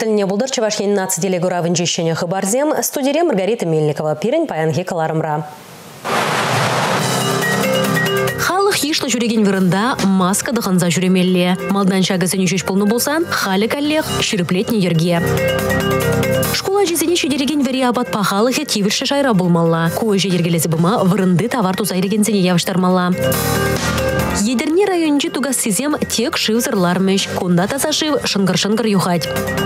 тіліне бұлдыр Чувашияның наци делегуравын жешені хабарзем, студире Маргарита Мельникова, пирен паянги каларымра. Халық ешлі жүреген вырында маска дұғанза жүремелі. Малдан шағызын үшеш полны болсан, халі кәллеқ шіріплетіне ерге. Школа жезіне шедереген вері абат пахалығы тивірші жайра болмалла. Кой жедергелесі бұма вырынды тавар тузайрегензіне явыштармалла. Едерне районче тугас сезем тек шивзырлармыш. Кунда таза шив шынгыр-шынгыр юхать.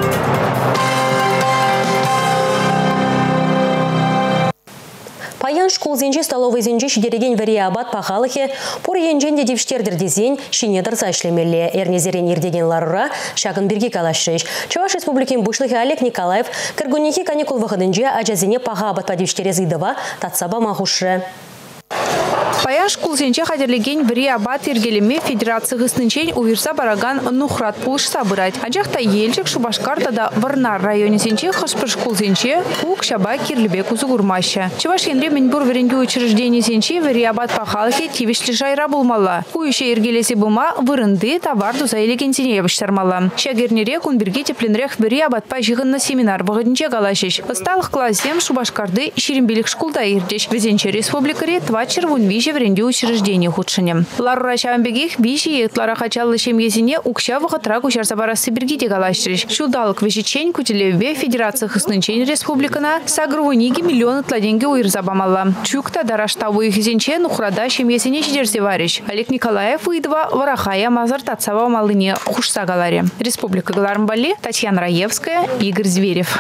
Паян школ зенче столовый зенче шедереген вері абат пахалығы пор енжен дедевштердердезен шинедір зашлемелі. Эрнезерен ердеген ларура шағын бірге калашыш. Чуваш республикин бұшлығы Олег Николаев кіргунеке каникул вағыдынже ажазене паға абат падевштерезидова татсаба мағушы. Паян школ зенче хадерлеген вері абат ергелеме федерация ғыснынчен уверса бараган нухрат пулыш сабырать. Аджақта елчік Шубашкартада Варнар районе зенче хашпыр школ зенче пук шаба кирлебек узугурмаща. Чуваш енре Менбур веренге учреждение зенче вері абат пахалхе тивешли жайра булмалла. Кующе ергелесе бума вырынды товар дузайлеген зенеевіштармалла. Шагернере кунберге тепленрех вері абат пажығынна семинар вағыдынче галашеш. Высталық классем Шубашкарды шерембелік школда ердеш. Везенче республикаре твачер вунвиже вренде учреждение худшыне. Ларура шамбегих виши етлара хачаллы шемьезине укша вағытра кучарса барасы бергиде галаштриш. Шудалық вешечень кутелеве федерация хыснынчен республикана сагрувыниги миллион тладенге уйрзабамалла. Чукта дараштаву их зенче нухрада шемьезине шидерсе вариш. Олег Николаев выйдва варахая мазар татсава малыне хушса галаре. Республика Галармбали, Татьяна Раевская, Игорь Зверев.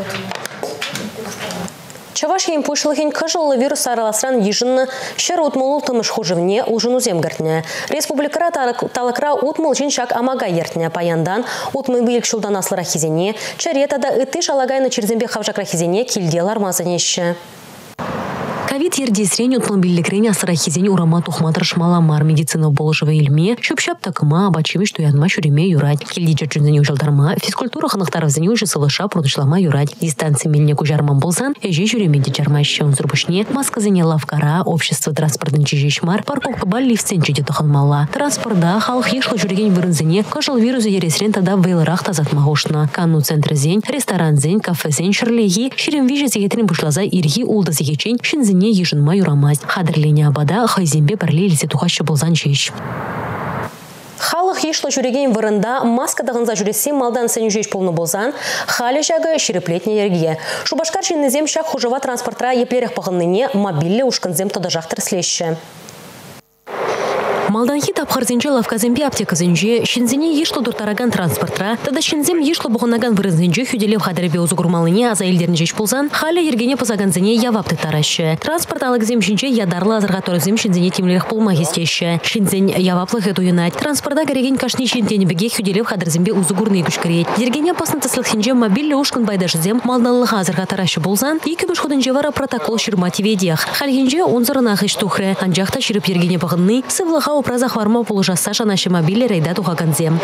Чавашьин пушлыхин кажылы вирус араласран ежинны шер утмол тымыш хужевне ужину земгартне. Республикара талакра утмол жиншак амага ертне паяндан утмы билик шулдан аслара хизене, чаретада ыты шалагайны черзембе хавжакра хизене килделар мазанеще. Ковид ердесрен утмобильлекрен асырахизен урама тухматыр шмаламар медицина болжывы илме, шөпшап такыма абачемеш туянма шуреме юрать. Келдича чүнзене ужалдарма, физкультура ханықтарывзене уже сылыша продышлама юрать. Дистанция мельне кужарман болсан, эже журеме дечармаще унзурбушне, масказене лавкара, общество транспортын чежешмар, парковка балливцен чеде туханмала. Транспорда халық ешлы жүреген вырынзене, кажыл вирусы ересрен тада вейлырах тазатмағушна. Кану центрзен, ресторанзен, кафезен, шырлеги, ширем виже зегетрин бушлаза ирги улда зегечен, шинзене ежін майурамаз. Хадырлене абада хайзембе бірлелесе тухашы болзан жеш. Халық ешлі жүреген вырында маскадағынза жүресе малдан сән жеш полны болзан, халі жағы шереплетне ерге. Шубашкар жиннезем шақ хужыва транспортра еплерек пағынныне мобилле ушканзем тода жақтыр слеші. Малданхи тапхарзенче лавказембе аптеказенче шинзене ешлы дуртараган транспортра, тада шинзем ешлы бұғынаган вырынзенче хүделев хадырбе узугурмалыне аза елдерін жеш болсан, халі ергене позаганзене явапты тарашы. Транспорт алығзем шинче ядарлы азырға торызем шинзене темлерек болма хестеші. Шинзен яваплығы дуынат. Транспорта кереген кашни шинтенебеге хүделев хадырзембе узугурны күшкерет. Ергене пасын тыслық хинче мобилле ушкан байдашызем малданлыға азырға тарашы болсан, екі бүш ходын жевара протокол шырмативедех. Халхинче онзырына хыш тухры. Анжақта шырып ергене бағынны, сывлыға опразах варма полужаса жанашы мобиле рейда тухаганзем.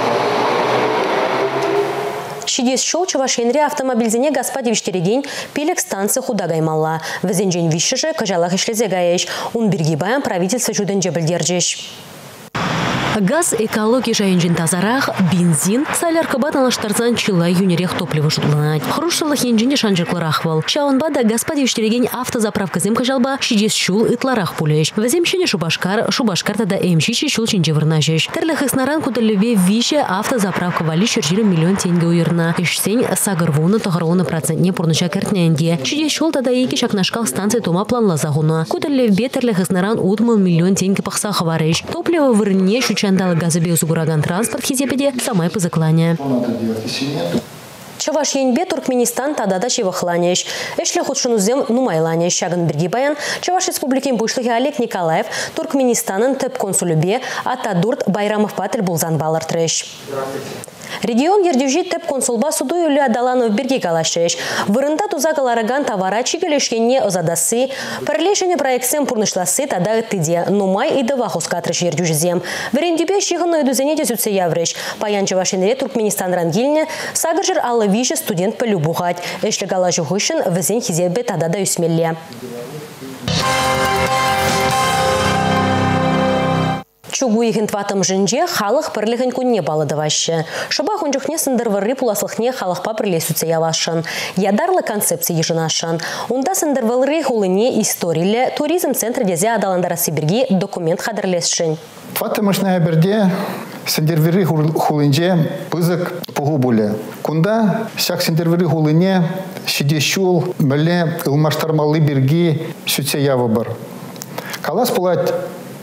Шидес шол Чувашенре автомобильзене господевиштереген пелек станция худагаймалла. Везенжен вишші кажалах ишлезе гаеш. Он бірге баян правительство жуден жебілдерджеш. Газ экология жайынжын тазарақ, бензин, саляр кабат алаштарзан чыла юнерех топливо жудланать. Хрушылых енжіне шанжыкларах вал. Шауанбада господевиштереген автозаправка зем кажалба шидес шул ытларах пулеш. Веземшене Шубашкар тада эмшичи шул чинже вырнажеш. Терлях иснаран кудалеве вище автозаправка вали шержиры миллион тенге уйырна. Ишсень сагырвуны тоғыруны процентне пурныча кертненде. Шидес шул тада еки шакнашкал станция тома планла загуна. Кудалеве терлях иснаран удмал миллион тенге пахса хавареш. Топливо вырне чандалы газобе узугураган транспорт хизепеде самай позакланя. Чаваш енбе Туркменистан тадада чевахланеш. Эшле худшынузем нумайланеш. Шагын бірге баян Чаваш республикин бұшлығы Олег Николаев Туркменистанын төп консулюбе Атадурт Байрамов патыр булзан балыр треш. Регион ердюжи теп консулба суду юли адаланов бірге калашеш. Вырында тузакалараган товара чигелешкенне озадасы, парлешене проектсем пурнышласы тада ыттыде, нумай и дыва хускатрыш ердюжизем. Верендюбе шиғынны өдузенеде сүтсе явреш. Паян Чавашенре Туркменистан рангильне сагыржыр алывиші студент пөлі бұғать. Эшлі галажу хышын візен хизебе тада да үсмелле. Чугу егін тватым жінже халық бірлігін күнне балыдывашы. Шыба хүнжіхне сындырвыры пуласлықне халықпа бірлесуце явашын. Ядарлы концепция ежынашын. Онда сындырвылыры хулыне историлі туризм центр дезе адаландарасы бірге документ қадырлесшін. Тватымышная бірде сендервері хулынже пызык пугу буле. Кунда шак сендервері хулыне шидешул мілі ылмаштармалы бірге сүтсе явы бір. Калас пулать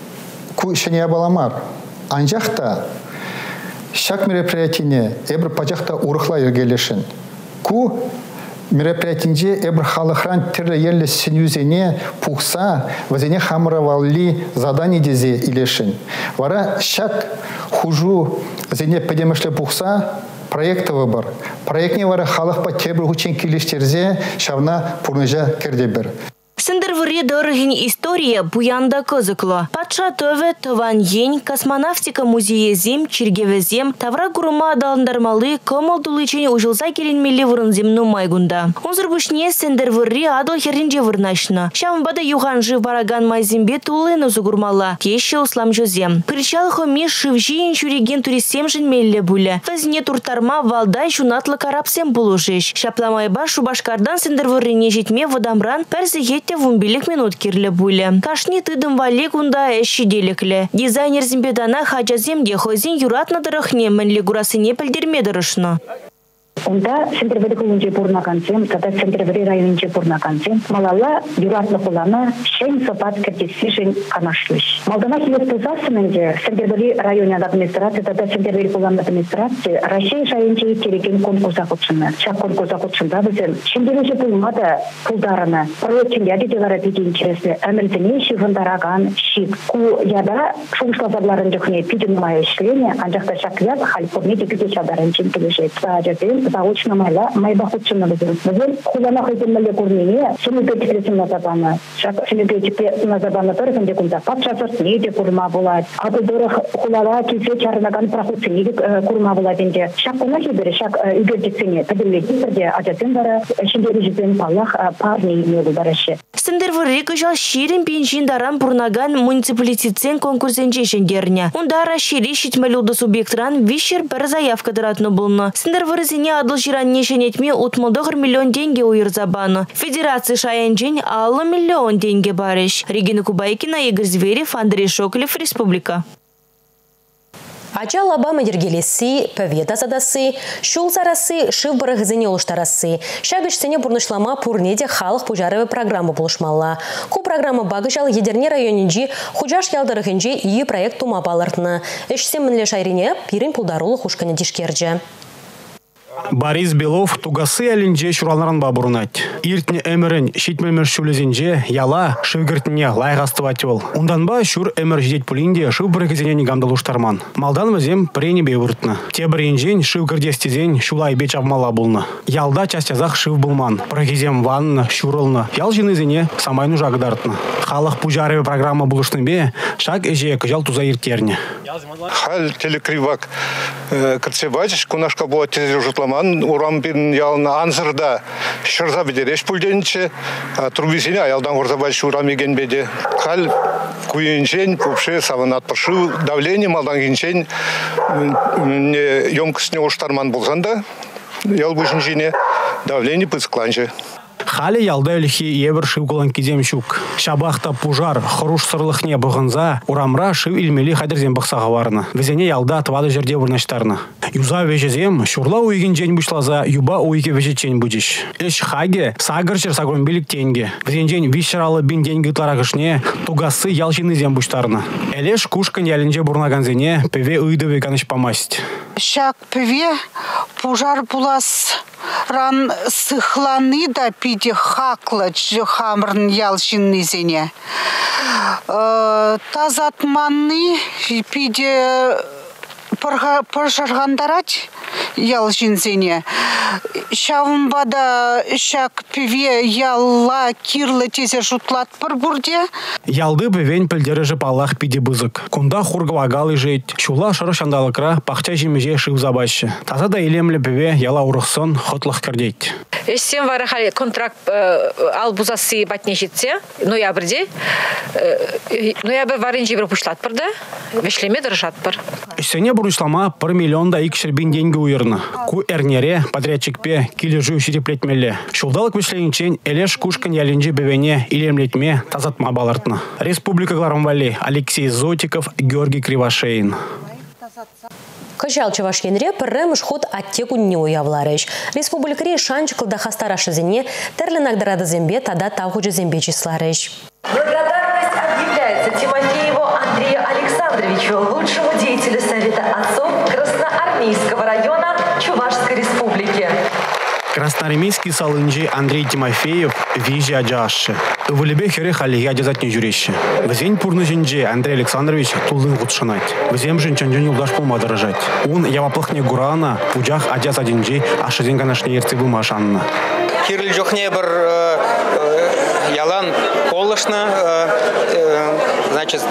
ку шене баламар. Анжақта шак мероприятине эбір пачақта урықла ергелешін. Ку мероприятинже эбір халықран тірі елі сенюзене пухса, вазене хамыравалли задание дезе илешін. Вара шак хужу зене педемішлі пухса проекты выбор. Проектне вара халықпа тебір хучен келештерзе шавна пурныжа кердебір. Сендервыре дорогин история буянда кызыклы. Патша төве тыван ень, космонавтика музее зем, чергеве зем, тавра гурума адаландармалы, комалдулычен ужылса келенмелі вырынземну майгунда. Унзыр бушне сендервыре адал херінже вырнашна. Шамбада юхан жив бараган майзембе тулыны зугурмала. Кеші услам жозем. Причал хоми шивжиен чуреген туристем женмелле буле. Вазне туртарма валдай шунатлы карапсем булушеш. Шапламайба шубашкардан сендервырене жетме водамран персигетте вумбилик минут кирле буле. Кашни тыдым валик унда эши делекле. Дизайнер зимбедана хаджаземде хозин юратна дырахне mənли гурасыне пілдермедірышны. Онда сендервери кулунже бурна концем, тогда сендервери районинже бурна концем. Малала юратны кулана шен сопат кертесишен канашлыш. Малдана хилет тузасынынже сендервери районе администрации, тогда сендервери кулан администрации Россия шайынче тереген конкурса кутшыны. Шак конкурса кутшында бізен шендервери пулмада пулдарыны. Проектинге адетелара биде интересли. Әмірдіне шивындараган шик. Ку яда шумшлазарларын жүхне пиденмай işlene, анжақта шак яз халипурне декіде шадарын ченкелешет. Заочно майба худшина бізен. Бізен хулана хойденмелі көрмене, сенегетикресін назабаны. Сенегетикре назабаны тұрысынде күнда патшасырт неде көрма болады. Аты дұрық хулала кесе чарынаган прохудсы неде көрма болады енде. Шак кона хебері, шак үгердіксене тәділі бірде ажатын бары, шендері жүзен палақ парни емелі барашы. Сендервыре кыжал ширин пеншин даран пурнаган муниципалитетсен конкурсенче шендерне. Унда расшири шитмелюды субъектран вишер бір заявка дыратны болны. Сендервырезіне адыл жиранне шенетме $1 миллион деньги уйырзабаны. Федерация шайынчен аллы $1 миллион деньги барыш. Регина Кубайкина, Игорь Зверев, Андрей Шоколев, Республика. Ача лабама ергелесі, пәвет азадасы, шул зарасы, шыв барығызыне олыштарасы. Шагышсене бұрнышлама пурнеде халық пужарывы программа болышмалла. Ку программа багышал едерне районинжи хужаш ялдарығынжи ие проект тума балыртны. Эшсен мінле шайрине пирин пулдарулы хушканы дишкерджі. Борис Белов тугасы әлінже шуралнаран бабурнать. Иртне әмірін шитмелмер шулезенже яла шывгіртіне лайғастывать ол. Ондан ба шур әмір жедет пулинде шыв бірігізенен гамдалуштарман. Малдан візем прені бейвыртны. Те бірінжен шывгірдестезен шулай беч авмала бұлны. Ялда частязақ шыв бұлман. Бірігізем ванны, шурылны. Ял жинызене самайну жагдартны. Халық пужареве программа бұлышны бе шаг әже күжал туза иртерне. Хал телекривак кіртсебачыш кунашка була тележутламан урам бин ялына анзырда шырза бедереш пульденче трубисине аялдан горзабачыш урам еген беде. Хал куинчен пупше саванат пыршы давление малдан гинчен емкостне уштарман болсанда ял бушинчине давление пыцкланче. Хали ялда өлхи ебір шыв голан кедем шук. Шабақта пужар, хоруш сырлықне бұғынза, урамра шыв илмели қадырзен бұқсаға варны. Везене ялда твады жерде бұрнаштарны. Юза вежезем, шурла уйген жен бұшлаза, юба уйке вежечен бұжиш. Эш хаге, сагырчыр сагрон белік тенге. Везенжен вишаралы бин деньги тларағышне, тугасы ялшины зем бұштарны. Элеш кушкан ялінже бұрнаганзене, певе уйдыве каныш помасть. Шак певе пужар булас ран сыхланы да пиде хаклы хамрын ялшинны зене. Тазатманны пиде пыржаргандарать ялжинзене. Шавымбада шак певе ялла кирлы тезе жутлат пыр бурде. Ялды бевен пілдері жып Аллах пиде бызык. Кунда хургавагалы жейт. Чула шыры шандалықра пақча жемеже шив забашы. Таза да елемлі беве яла урықсын хотлық кірдейт. Сен варахали контракт албузасы батне жетсе, ноябрьде. Ноябрь варенжи бір пушлат пырды, вешлеме дырышат пыр. Сене бұрышлама 1 миллион да икшірбен деньги уйырны. Ку әрнере подрядчикпе килежу шереплетмелі. Шулдалық вешленчен элеш кушкан ялінжі бевене илемлетме тазатма балартны. Республика Гларамвали, Алексей Зотиков, Георгий Кривошеин. Кыжал Чувашкенре пірреміш ход аттеку не уявларыш. Республикари шанчықлда хастарашы зене тәрлі нагдарады зембе тада тавхуджы зембе числарыш. Благодарность объявляется Тимофееву Андрею Александровичу, лучшему деятелю Совета отцов Красноармейского района Чувашской республики. Красноармейский салынжи Андрей Тимофеев вижи аджашы. В Улебе хере халиге аджазат не жюрещи. В зень пурны жинже Андрей Александрович тулын гудшанать. В зем жинчанжен юлдаш пулма дорожать. Он яваплахне гурана, пуджах аджаз адинжи, а шазенга нашне ерцебу машанна. Кирль жохне бір ялан полышна, значит,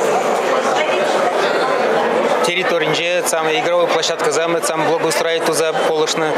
территоринже, самая игровая площадка замет, сам благоустроить туза полышна,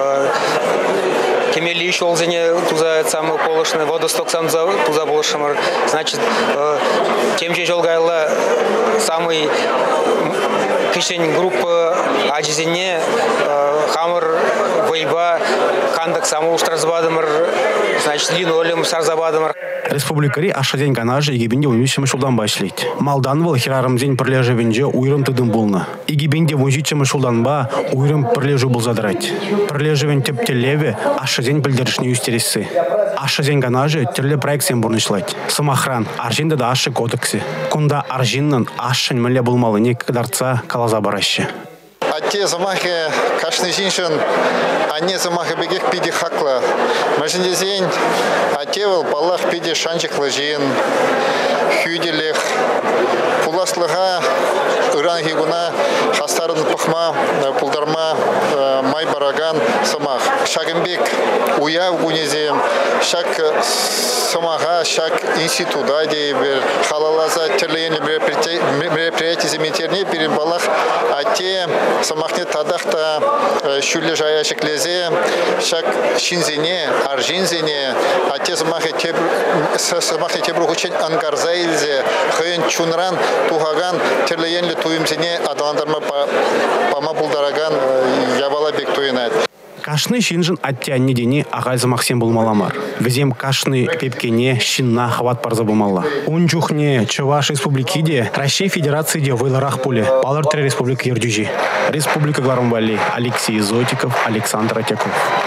кемели еще олзене туза самая полышна, водосток сам туза полышна, значит, тем же жолгайла самый кишень группы аджизене, хамыр, войба, кандак саму штразбадымыр, значит, линолеум сарзабадымыр. Республикари ашаден канажы игибинде уймешемі шулдан башлейт. Малданвал хирарымден пірлежевенже уйрым тыдым болны. Игибинде уйжичемі шулданба уйрым пірлежу бұл задрать. Пірлежевен тептелеве ашаден білдірішне юстересі. Ашаден канажы түрлі проектсен бұрнышлайт. Самохран аржинда да ашы кодексы. Кунда аржиннан ашын мүлі болмалы не кадарца калаза барашы. Те замахи кашны жиншин, они замахи бегих пиди хакла. Машин день, а те вол палах пиди шанчик ложин, хюделих, пуласлыга, уранги гуна, хастарын пахма, пулдарма, май бараган, самах. Шагымбек, уяв гунезем, шаг самага, шаг института, де халалаза терлейни мероприятия земетерни перебалах, а те самахне тадахта шуле жаяшек лезе, шак шинзене, аржинзене, а те самахне тебру хучен ангарзайлзе, хын чунран, тухаган, терлеенли туимзене, адаландарма пама булдараган, явала бек туинает. Кашны шинжин аттянне дене ағай замақсен болмаламар. Візем кашны пепкене шинна хват парза болмала. Он чухне Чуваш республикиде, Россия Федерации де вайларах пуле, Палар 3 республика Ердюжи. Республика Гларамвали, Алексей Зотиков, Александр Атяков.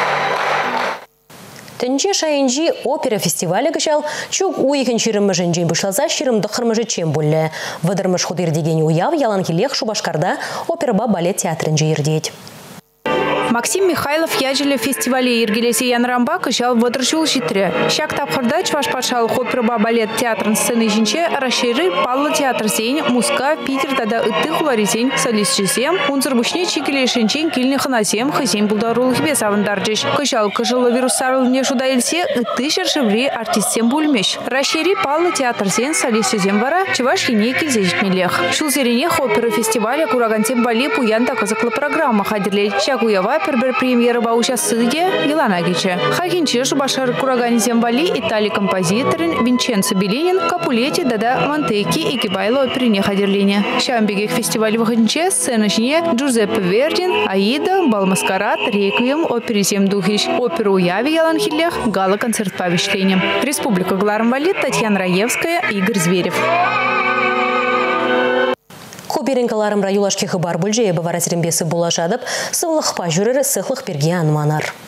Тенче шайынжи опера фестивалі кышал, чук уйхын ширымы жынжын бұшлаза ширымды қырмыжы чем бұлі. Вадырмыш худыр деген уяв ялан келех Шубашкарда операба балет театрынжы ердеть. Максим Михайлов яжелі фестивале ергелесе янрамба кышал вадыршул житре. Шак тапқырда Чуваш патшалық операба балет театрын сцены жинче расширы Паллы театр зейн, Муска, Питер тада үтті хуларизен солистчизем, унзырбушне чикелешенчен килні хынасем хызен бұлдарулық бес авындаржыш. Кышал кыжылы вирусарылыне шуда елсе үтті шершевре артистсем бульмеш. Расширы Паллы театр зейн солистчизем вара Чуваш ене келзежітмелех. Шул зерене опера фестиваля курагантем бале пуянда кызықлы программа хадірлей. Шак уява пербер премьера бауша сыде Елана Гиче. Хакинче Шубашар кураганизем бали Италий композиторин Винченцо Белинин Капулети дада Монтеки и Кибайло оперине хадерлине. Шамбегек фестиваль выходниче сценочне Джузеппе Вердин, Аида, Балмаскарад, Реквием, оперизем Духич, оперу Уяви Ялан Хиллех, гала-концерт по вещлениям. Республика Гларамвали, Татьяна Раевская, Игорь Зверев. Куберинкаларым раюлашки хыбар бүлже ебі варазірімбесі болашадып, сывлық па жүрері сықлық берге анманар.